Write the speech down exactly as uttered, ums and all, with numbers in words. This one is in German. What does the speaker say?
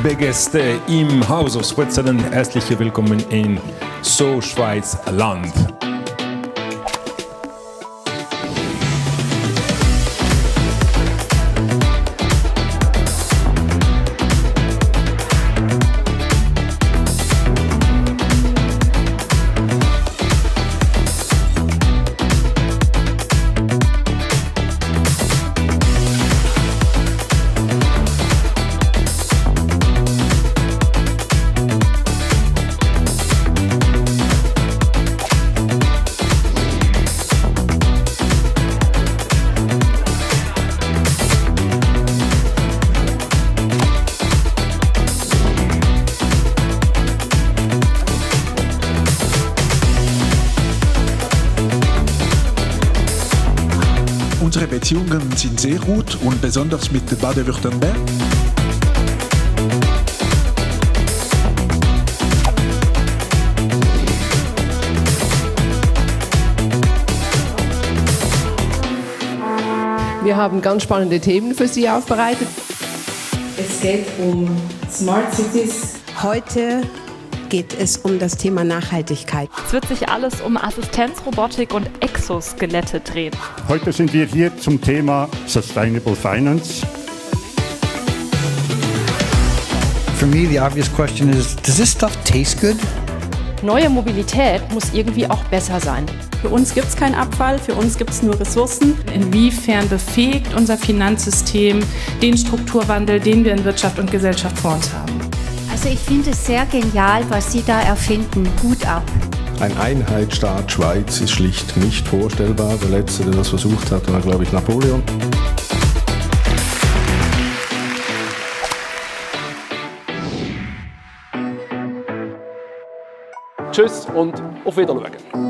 liebe Gäste im House of Switzerland, herzlich willkommen in So Schweiz Land. Unsere Beziehungen sind sehr gut und besonders mit Baden-Württemberg. Wir haben ganz spannende Themen für Sie aufbereitet. Es geht um Smart Cities. Heute geht es um das Thema Nachhaltigkeit. Es wird sich alles um Assistenzrobotik und Exoskelette drehen. Heute sind wir hier zum Thema Sustainable Finance. For me, the obvious question is, does this stuff taste good? Neue Mobilität muss irgendwie auch besser sein. Für uns gibt es keinen Abfall, für uns gibt es nur Ressourcen. Inwiefern befähigt unser Finanzsystem den Strukturwandel, den wir in Wirtschaft und Gesellschaft vor uns haben? Also ich finde es sehr genial, was Sie da erfinden. Hut ab. Ein Einheitsstaat Schweiz ist schlicht nicht vorstellbar. Der Letzte, der das versucht hat, war, glaube ich, Napoleon. Tschüss und auf Wiedersehen.